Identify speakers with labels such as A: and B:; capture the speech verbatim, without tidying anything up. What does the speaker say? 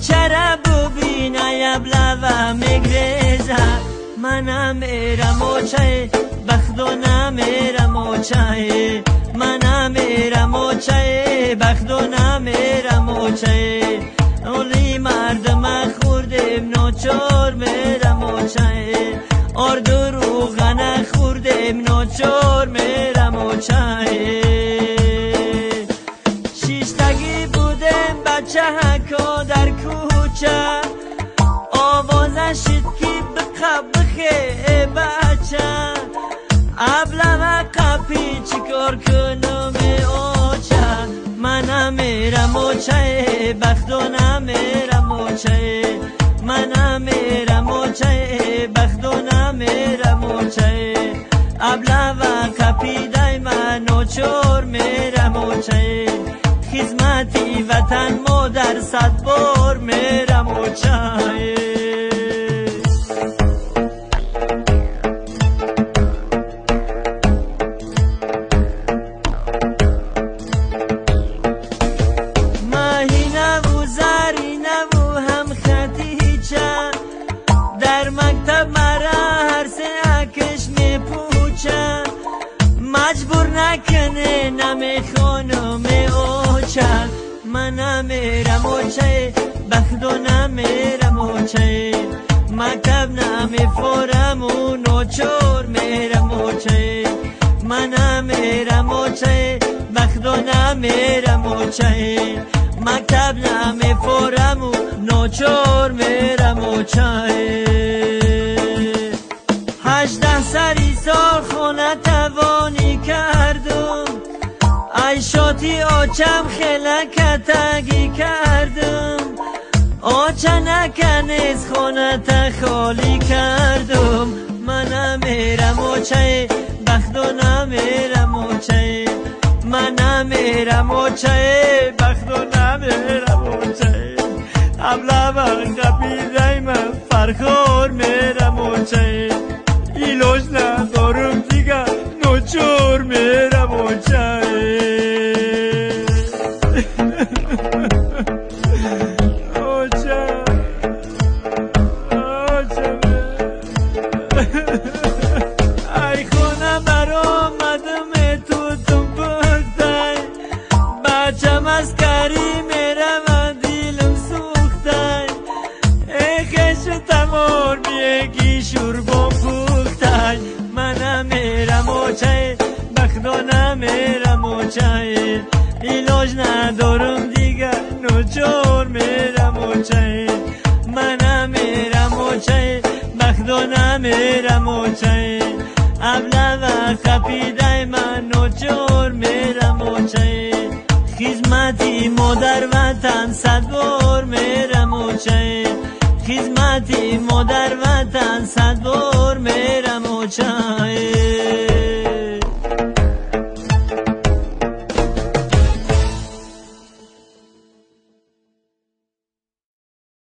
A: چرا ببینای ابلوا میگریزه منم میرم و چای بخت و نمیرم و چای منم میرم و چای بخت و نمیرم و چای اولی مردم خوردیم نوچور میرم و چای اردو روغن خوردیم نوچور میرم و چای شیشتگی بودیم بچه هکو در کوچه آوازش شد که بقه بخی بچه ابلم قپی چکار کنم اوچه منم میرم اوچه بخت و نمیرم اوچه منم میرم اوچه بخت و نمیرم اوچه ابلم قپی دایما نوچور میرم اوچه خدمتی وطن مادر صد بار میرم اوچه در مکتب مرا هر سه اکش می پوچه مجبور نکنه نمیخونم اوچه من نمیرم اوچه بخت و نمیرم اوچه مکتب نمیفورم و نوچور میرم اوچه من نمیرم اوچه بخت و نمیرم اوچه مکتب نمیفورم و نوچور میرم اوچه هجده سری سال خونه توانی کردم ای شاتی آچم خلکتگی کردم آچه نکنیز خونه تا خالی کردم من نمیرم اوچه بخت و نمیرم اوچه من نمیرم اوچه بخت و نمیرم اوچه ابلا قپی دایما فرخور میرم اوچه ایلوش ندارم دیگه نوچور میرم اوچه اوچه اوچه ای خونه برام مدم تو تم بختای بچم از کاری میرم و دیلم سوختای ای خش تمار بیگی شوربم پختای من میرم اوچه بخت و نمیرم اوچه ایلاج ندارم دیگه نوچور میرم اوچه من میرم اوچه بخت و نمیرم اوچه ابله و خپی دایما نوچور میرم اوچه خدمتی مادر وطن صد بار میرم اوچه خدمتی مادر وطن صد بار میرم اوچه